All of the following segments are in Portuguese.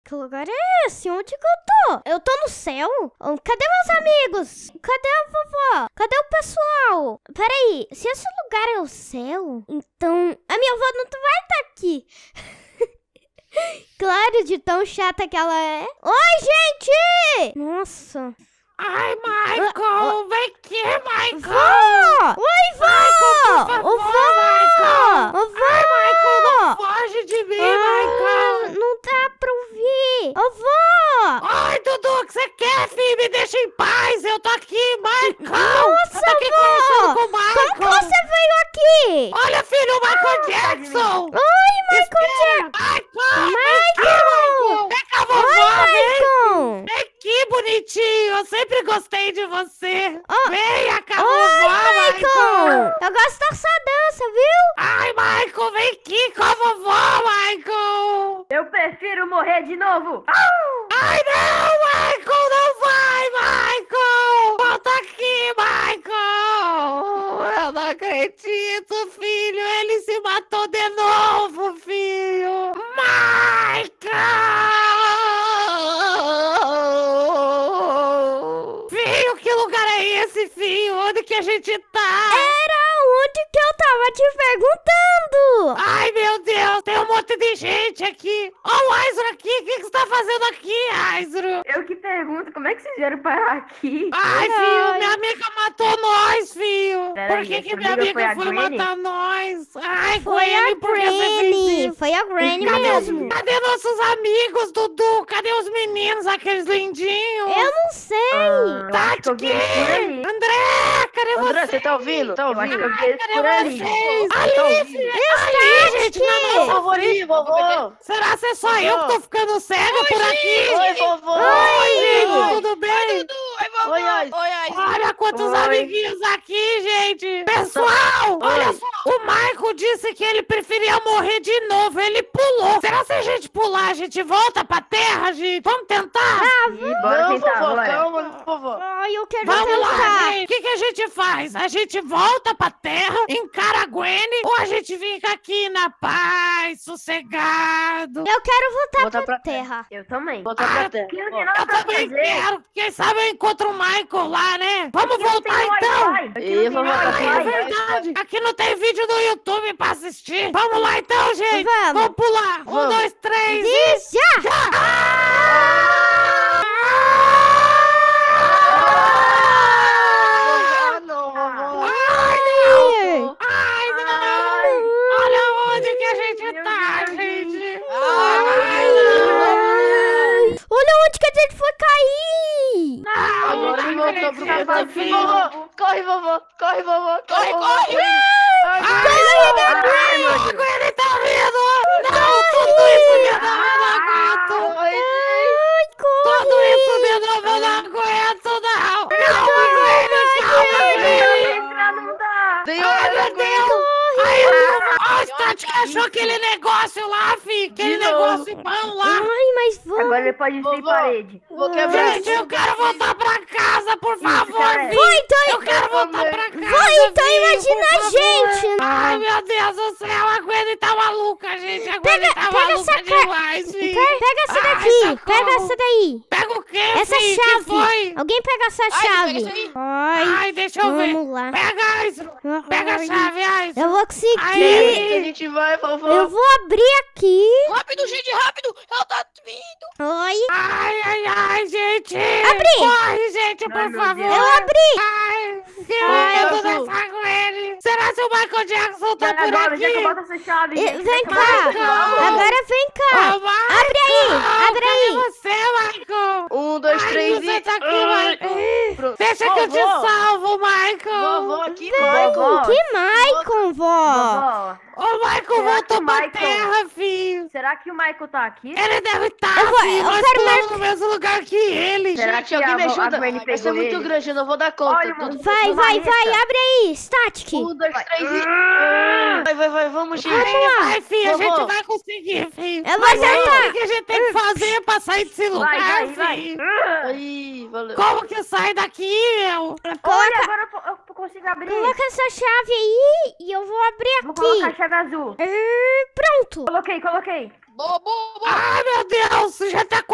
Que lugar é esse? Onde que eu tô? Eu tô no céu? Cadê meus amigos? Cadê a vovó? Cadê o pessoal? Peraí, se esse lugar é o céu, então a minha avó não vai estar aqui. Claro, de tão chata que ela é. Oi, gente! Nossa. Ai, Michael, vem aqui, Michael! Vó! Oi, vó! Michael, por Ô, favor, vó! Michael! Ô, vó! Ai, Michael, não foge de mim, Michael! Não dá pra ouvir! Ô, vó! Ai, Dudu, o que você quer, filho? Me deixa em paz, eu tô aqui, Michael! Nossa, eu tô aqui vó! conversando com o Michael! Como que você veio aqui? Olha, filho, o Michael Jackson! Oi, Michael Jackson! Michael! Vem cá, vovó! Oi, Vem! Michael! Vem aqui, bonitinho! Eu sempre gostei de você! Oh. Venha cá, Oi, vovó, Michael! Eu gosto da sua dança, viu? Ai, Michael, vem aqui com a vovó, Michael! Eu prefiro morrer de novo. Ai, não, Michael, não vai, Michael! Volta aqui, Michael! Eu não acredito, filho! Ele se matou de novo, filho! Michael! Filho, que lugar é esse, filho? Onde que a gente tá? Era onde que eu tava te perguntando! Ai, meu Deus, tem um monte de gente aqui. Ó o Aizro aqui, o que você tá fazendo aqui, Aizro? Eu que pergunto, como é que vocês vieram parar aqui? Ai, filho, minha amiga matou nós, filho. Pera Por aí, que essa que minha amiga foi amiga a foi Granny? matar nós? Ai, Foi a por que você fez Granny! isso? Foi a Granny Cadê, mesmo! cadê nossos amigos, Dudu? Cadê os meninos, aqueles lindinhos? Eu não sei! Eu Tá acho que eu vi eles por ali. André, cadê André, você? você tá ouvindo? Tá Eu acho ouvindo? que eu vi eles Cadê por ali. vocês? Tá Ali, ouvindo? filho. Ali, gente, na nossa Oi, vovó! Será que é só eu que tô ficando cega por aqui? Oi, vovó! Oi, gente, Oi, tudo bem? Oi, Ais! Olha quantos Oi. amiguinhos aqui, gente! Pessoal, olha só, o Michael disse que ele preferia morrer de novo, ele pulou. Será que se a gente pular, a gente volta pra terra, gente? Vamos tentar? Ih, bora Não, tentar, vovó, bora. calma, vovó. Ai, eu quero Vamos lá, tentar! gente. O que a gente faz? A gente volta pra terra, encara a Gwen, ou a gente fica aqui na paz, sossegado? Eu quero voltar Voltar pra pra terra! Eu também. Voltar pra terra. Aqui não tem Ó, nada Eu pra também fazer. quero. Quem sabe eu encontro o Michael lá, né? Vamos Aqui não voltar tem então. Wi-Fi. Aqui Ih, não tem vamos Ah, é Wi-Fi. verdade. Aqui não tem vídeo no YouTube pra assistir. Vamos lá então, gente. Vamos. Pular. Um, Vamos. dois, três. E já! Ah, não, vovó! Ai, não. Ai, não. Olha onde que a gente Meu tá, Deus, gente. Ai, Olha onde que a gente foi cair! Não, Agora não ele voltou acredito, pro Tá portão. filho. Vovó! Corre, vovó! Corre, vovó! Corre, Corre. Ai, Ai, não, ele tá vindo. Não, tudo isso de novo eu não aguento. corre! Ai, corre! Tudo isso de novo eu não aguento, não. Calma, Gwen, calma, Gwen. Entrar não dá. Tem Ai, meu hora, Deus! Ai, ó, o Static achou aquele negócio lá, fi! Aquele De novo. negócio bom lá! Ai, mas vamos! Agora ele pode ir sem Vovó. parede. Vou quebrar Gente, eu quero voltar pra casa, por favor, cara. fi! Vai, então! Eu quero voltar pra casa, Vai, então fi, imagina por a favor. gente! Ai, meu Deus do céu, a Gwen tá maluca, gente! A Gwen Pega- tá pega maluca essa demais, fi! Pega essa Ai, daqui! socorro. Pega essa daí! Pega o quê, Essa fi? Que chave! foi? Alguém pega essa chave! Ai, Ai, deixa eu ver! vamos lá! Pega, Aizro! Pega a Ai, chave, Aizro! eu vou Que a conseguir! gente vai, vovó! Eu vou abrir aqui! Rápido, gente, rápido! Ela tá vindo! Oi! Ai, gente! Abri. Corre, gente, Ai, por meu favor! Deus. Eu abri! Ai, que Ai, medo azul. dessa com ele! Será que o Michael Jackson tá por Agora, já que eu aqui? boto essa chave. gente, Vem vai cá! acabar. Agora vem Ô, cá! Michael! Abre aí, abre Cadê aí. você, Michael? 1, 2, Ai, 3 você e... tá aqui, Ai, Michael. pronto. Deixa que eu te Vovó. salvo, Michael! Vovó, aqui, Vovó. Que Maicon, vó! Vovó, Ô, Michael, Será voltou que o pra Michael- terra, filho! será que o Michael tá aqui? Ele deve estar, Eu vou- filho! eu Nós quero pulamos no mesmo lugar que ele! Será Gente, que alguém me a ajuda? Granny Vai ser pegou muito ele? grande, eu não vou dar conta. Olha, mano. Vai, vai, vai! Abre aí, Static! 1, 2, 3 e... Vai, vamos, gente. Vai, filho, a Vovó. gente vai conseguir, filho! Eu vou Mas aí, tentar. o que a gente tem que fazer pra sair desse lugar, Vai. filho? Aí, valeu. Como que sai daqui, eu? Olha, Coloca, agora eu consigo abrir. coloca essa chave aí e eu vou abrir Vou colocar a aqui. chave azul. Pronto! Coloquei. Boa. Ai, meu Deus, já tá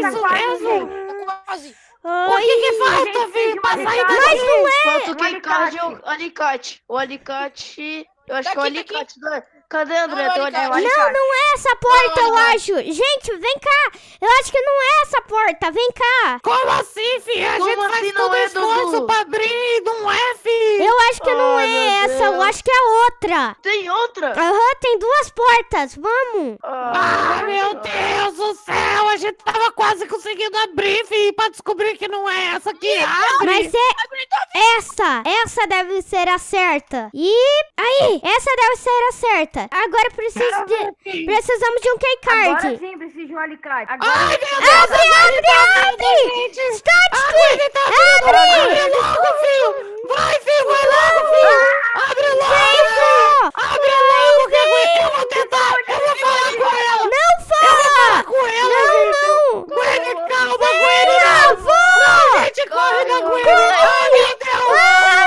isso quase, mesmo? gente. Tá quase. O que falta, filho, pra sair Mas daqui? não é. Falta o Um Keycard e o alicate. O alicate... Eu acho que é o Daqui, alicate. Cadê, André? Não, Tem o alicate. alicate. Não é essa porta, eu Olha, acho. Gente, vem cá. Eu acho que não é essa porta. Vem cá. Como assim, filho? A Como gente assim faz não todo é, esforço Dudu? pra abrir e não é, filho. Eu acho que não Ai, é meu essa. Eu Deus. acho que é outra. Tem outra? Aham, tem duas portas. Vamos. Ai, meu Deus do céu, a gente tava quase conseguindo abrir, filho, pra descobrir que não é essa que abre. Mas é essa deve ser a certa. E aí, essa deve ser a certa. Agora precisamos de um keycard. Agora sim preciso de um alicate. Agora Ai, meu Deus, Abre! Start! Abre logo, filho. Vai, filho, vai logo, filho. Abre logo, abre logo, que eu vou tentar, eu vou falar com ela. Não fala! Com ela, Não! Gwen, calma, Gwen. Não, vou! Gente, corre da Gwen. Corre. Ai, meu Deus.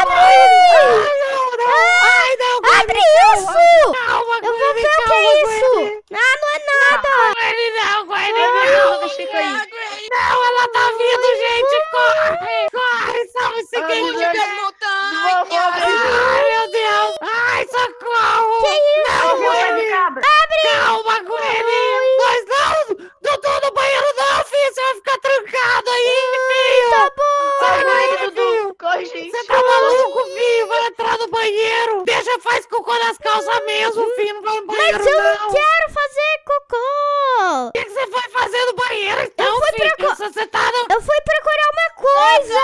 Ai, não, Gwen. Abre isso! Calma, Eu Gwen, vou ver o que calma, é isso! Gwen. Ah, não é nada! Gwen, Não, deixa eu cair. não, ela tá vindo, gente, corre, salve esse Ai, game. André. Vovó, Ai, meu Deus. Ai, socorro. Não, Gwen. cabra. Calma, Gwen. Nós não. Dudu, no banheiro não, filho. Você vai ficar trancado aí, filho. Tá bom! Sai Corre, daí, Dudu. filho. Corre, gente. Você tá maluco, filho? Vai entrar no banheiro. Deixa, faz cocô nas calças mesmo, filho. Não vai no banheiro, Mas eu não não. quero fazer cocô! O que você vai fazer no banheiro, então, fui filho? pra Se você tá no... Eu fui procurar uma coisa!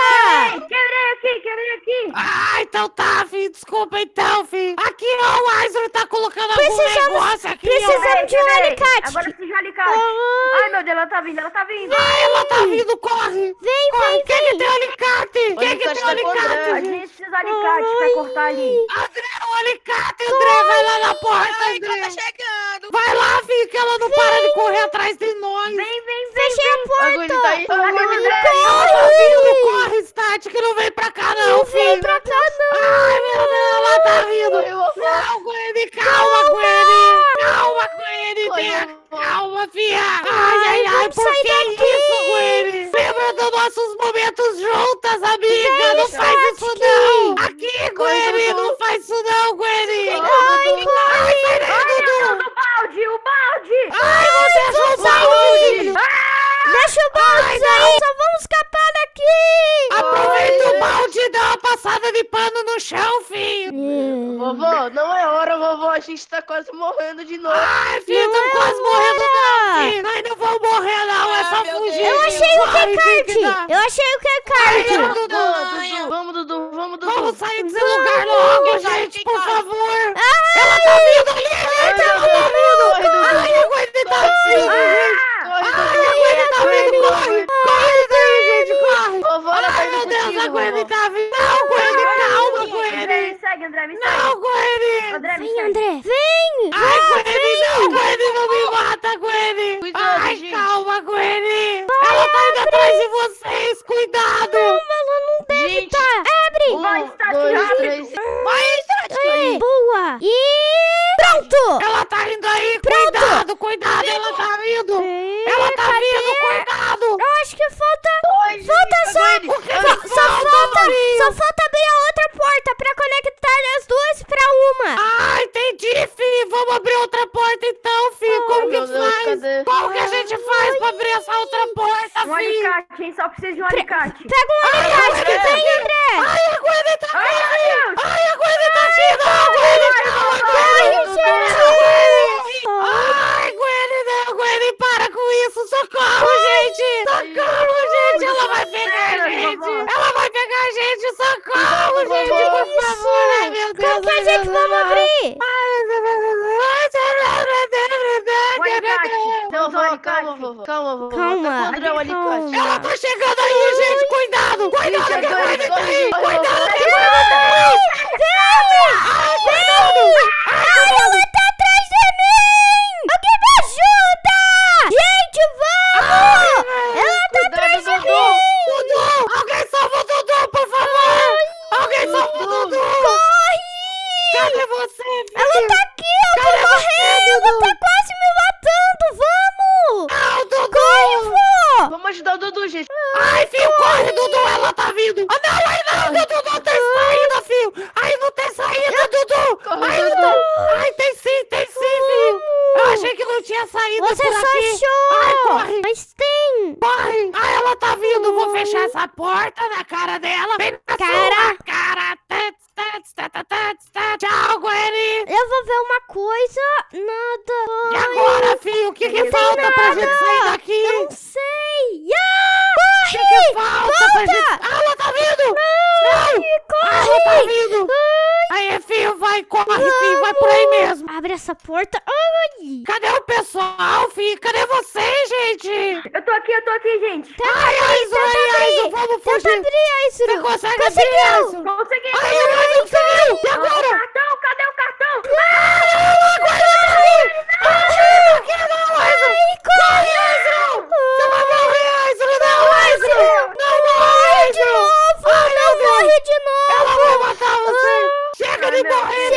Quebrei aqui. Ah, então tá, filho. Desculpa, então, filho. Aqui, ó, o Aizro tá colocando algum Precisamos- negócio aqui, ó. precisamos de um Quebrei. alicate. Agora preciso de um alicate. Ai. Ai, meu Deus, ela tá vindo. Ah, ela tá vindo, corre. Vem, Corre, vem, quem que vem! tem o alicate? Quem que alicate tem o tá com o alicate, André. A gente? gente precisa de alicate pra cortar ali. André, o alicate, André, vai lá na porta, Ai, André. tá chegando. Vai lá, filho, que ela não para de correr atrás de nós. Vem. Fechei a A Gwen porta! tá aí. Ela tá vindo, corre, Stat, que não vem pra cá não, Não vem filho. pra cá, não! Ai, meu Deus, ela tá vindo. Eu vou falar. Não, Gwen, calma, Gwen. Calma, Gwen, Oi, calma, filha. Ai, vamos por sair que daqui. isso, Gwen? Lembra dos nossos momentos juntas, amiga. Vem, Não faz isso, Stat. não. Aqui, Corre, Gwen, Dudu. não faz isso, não, Gwen. Ai, Ai, sai daí, Dudu. O balde. Ai, você achou o sair. balde. Deixa o balde aí! Só vamos escapar daqui! Aproveita o balde e dá uma passada de pano no chão, filho. Vovó, não é hora, vovó. A gente tá quase morrendo de novo. Ai, filho, Não estamos é quase morrendo, não, hora. filho. Nós não vamos morrer, não. É só meu fugir. Deus. Eu achei o Corre, keycard! filho, que dá. Eu achei o Ai, keycard! Dudu. Vamos, Dudu. Vamos, Dudu. Vamos sair desse lugar logo, gente, por favor. Ela tá Ai! vindo ali, gente. Ela tá vindo. Corre, Dudu. Ai, a Gwen tá vindo, gente. Corre, Ai, a Gwen tá vindo, corre. Corre daí, gente, corre. Vovó, ela tá Ai, indo meu Deus, contigo, a Gwen vovó. tá vindo. Não, Gwen, calma, André, Gwen. me segue, André, me Não, segue. Gwen. André, me Vem, segue. André! Vem! Ai, Gwen, não, Gwen, não me mata, Gwen. Cuidado, Ai, gente. calma, Gwen. Ela tá indo atrás de vocês, cuidado. Ela não deve Gente. tá! Abre! Vai, 1, Stat, 2, rápido. 3. Aí, boa! E... Pronto! Ela tá indo aí, Pronto. cuidado, ela tá vindo. Ela tá Cadê? vindo, cuidado. Eu acho que falta... Oi, Falta gente, só... Gwen. Só falta abrir a outra porta pra conectar as duas pra uma. Ah, entendi, filho. Vamos abrir outra porta então, filho. Como que meu Deus, faz? cadê? Como que a gente faz pra abrir essa outra porta, Um filho? alicate, hein? Só preciso de um alicate. Pega um alicate, André. vem, André! Ai, a Gwen tá Ai, aqui. meu Deus. Ai, a Gwen tá aqui. Não, Gwen, calma, Gwen. Ai, Gwen, não, Gwen, para com isso. Socorro, gente. Socorro, gente. Ela vai pegar a gente. Ela vai pegar a gente. Socorro, gente, por favor. Ai, meu Deus. Como que a gente vamos abrir? Um alicate. Então, um Vovó, alicate. calma, vovó. Calma, vovó. Calma, Tá com o André o alicate. Ela tá chegando aí, gente. Cuidado. Cuidado, Gente, que a Gwen tá aí. corre, Cuidado, que a corre. Gwen tá aí. Ai, ela tá atrás de mim! Alguém me ajuda! Gente, vamos! Ela tá atrás de mim! Dudu, alguém salva o Dudu, por favor. Alguém salva o Dudu. Corre! Cadê você, filho? Ela tá aqui, eu tô Cadê você, morrendo! Dudu? Tá quase me matando! Vamos! Não, Dudu. Corre, vô! Vamos ajudar o Dudu, gente. Ai, filho, corre, Dudu, ela tá vindo. Ah, não, aí não, Dudu, não tem saída, filho. Aí não tem saída, Dudu. Corre, Ai, Dudu. não. Ai, tem sim, filho. Eu achei que não tinha saída Você por só aqui. achou. Ai, corre. Mas tem. Corre! Ah, ela tá vindo! Vou fechar essa porta na cara dela! Vem na sua cara! Tchau, Gwenny! Eu vou ver uma coisa. Nada. E agora, filho? O que que falta pra gente sair daqui? Eu não sei. O que que falta pra gente... Ah, ela tá vindo! Não! Ah, ela tá vindo! Aí, filho, vai, corre, filho, vai por aí mesmo! Abre essa porta. Ai. Cadê o pessoal, filho? Cadê vocês, gente? Eu tô aqui, gente. Ai, Aizro, vamos Tenta fugir! abrir, Aizro. Você consegue abrir, Conseguiu. Aizro? Consegui. Ai, o Aizro conseguiu! E agora? Cadê o cartão? Chega de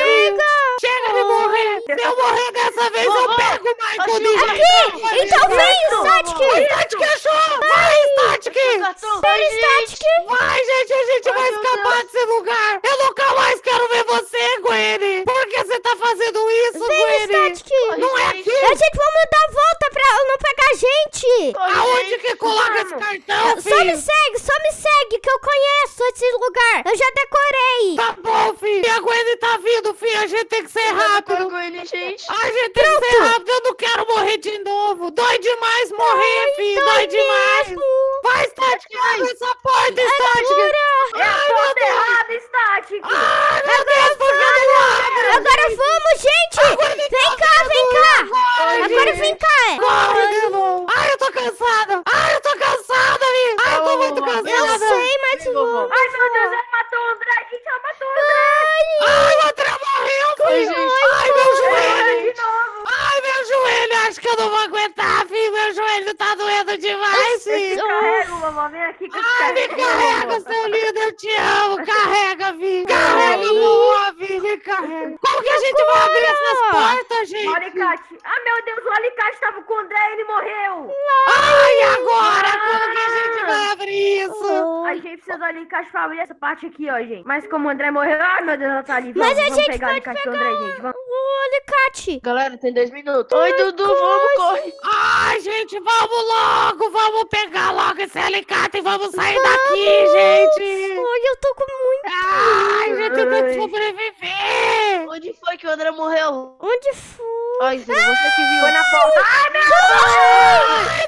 morrer! Se eu morrer dessa vez, eu pego o Michael do Aqui. Então vem, Static. Static achou! Vai, Static! Static. Vai, gente, a gente vai escapar desse lugar! Eu nunca mais quero ver você, Gwenny! Por que você tá fazendo isso, Vem, Gwenny? Static. Não é aqui! A gente vamos dar a volta pra ela não pegar a gente. Aonde que coloca esse cartão, Só me filho? segue, que eu conheço esse lugar. Eu já decorei. Tá bom, filho. E a Gwenny tá vindo, filho. A gente tem que ser rápido. Gwenny, gente. A gente tem que ser rápido. Eu não quero morrer de novo. Dói demais morrer, filho. Dói demais. mesmo. Vai, Static. Abre essa porta, Static. É a porta errada, Static. Ai, meu Deus, por que não abre? Agora vamos, gente. Vem cá. Agora vem cá. Corre, Demon. Ai, eu tô cansada. Ai, eu tô cansada, filho. Ai, eu tô muito cansada. Eu sei, mas vamos. Ai, meu Deus, ela matou o André, gente, ela matou o André. Ai, o André morreu, filho. Ai, meu joelho. De novo. Ai, meu joelho. Acho que eu não vou aguentar, filho. Meu joelho tá doendo demais, filho. Carrega, vovó, vem aqui que eu te Ai, me carrego. carrega, seu lindo. Eu te amo. Carrega, filho. Carrega, boa, filho. Me carrega. Como que a gente vai abrir essas portas, O gente? alicate. Ah, meu Deus, o alicate tava com o André e ele morreu. Ai, e agora? Como que a gente vai abrir isso? A gente precisa do alicate pra abrir essa parte aqui, ó, gente. Mas como o André morreu, ai, meu Deus, ela tá ali. Mas a Vamos gente pegar o pode alicate do André, gente. Vamos. O alicate. Galera, tem 10 minutos. Oi, Dudu, vamos, corre. Ai, gente, vamos logo. Vamos pegar logo esse alicate e vamos sair daqui, gente. Olha, eu tô com muito. Ai, gente, eu tenho que sobreviver. Onde foi que o André morreu? Onde foi? Ai, você que viu. Foi na porta. Ai, meu Ai,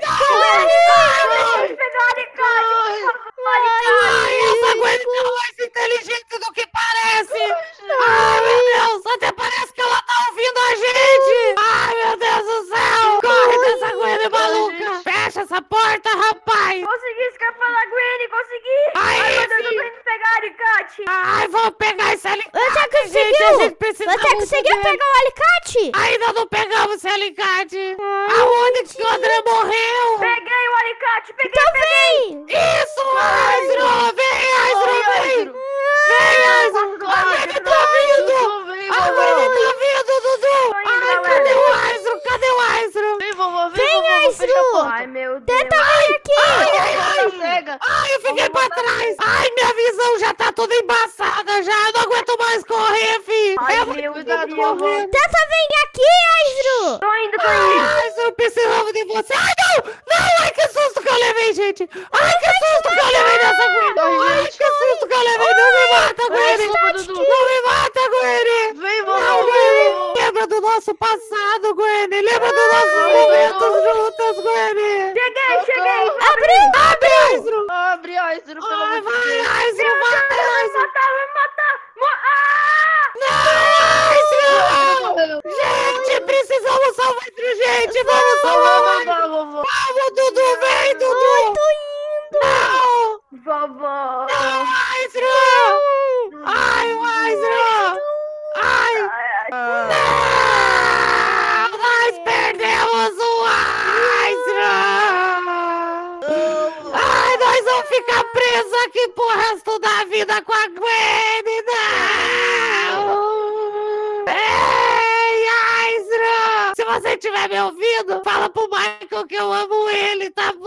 Deus! Gente, pegou o alicate. Ai, essa Gwenny tá mais inteligente do que parece. Ai, meu Deus, até parece que ela tá ouvindo a gente. Ai, meu Deus do céu. Corre dessa Gwenny maluca. Fecha essa porta, rapaz. Consegui escapar da Gwenny, consegui. Ai, meu Deus, eu filho. tô indo pegar o alicate. Ai, vamos pegar esse alicate, Você gente. conseguiu? A gente precisa Você muito conseguiu dele. pegar o alicate? Ainda não pegamos esse alicate. Aonde que o André morreu? Peguei o alicate, peguei. Então vem. Isso, Aizro! Vem, Aizro, vem! Vem, Aizro! A Gwenny tá vindo! A Gwenny tá vindo, Dudu! Ai, cadê o Aizro? Cadê o Aizro? Vem, vovó, vem, Vem, vovó, vou fechar a Aizro. porta. Ai, meu Deus. Tenta vir aqui. Ai, ai, Tá ai! cega. Ai, eu fiquei pra trás! Ai, minha visão já tá toda embaçada já! Eu não aguento mais correr, filho! Ai, Eu meu cuidado, Deus. vovó. Tenta vir aqui, Aizro. Tô indo. Ai, Aizro, precisamos de você! Ai, não! Não! Ai, que susto que eu levei, gente! Ai, que susto que eu levei dessa Gwenny! Ai, que susto que eu levei! Não me mata, Gwenny! Não me mata, Gwenny! Vem, Não, vovó, Gwenny! vem, vovó. Lembra do nosso passado, Gwenny! Lembra dos nossos momentos juntas, Gwenny! Cheguei. Abre, Aizro! Abre, Aizro, pelo Ai, amor de vai, Deus. Aizro, vai, Vai Aizro! me matar. Não, Aizro! Gente, precisamos salvar entre gente! Vamos salvar! Vovó, vovó. Vamos, Dudu! Vem, Dudu! Tô indo. Não! Vovó. Não, Aizro! Ai, o Aizro! Ai! Não! Nós perdemos o Aizro! Ai, nós vamos ficar presos aqui pro resto da vida com a Gwenny! Não! Ei, Aizro! Se você estiver me ouvindo, fala pro Michael que eu amo ele, tá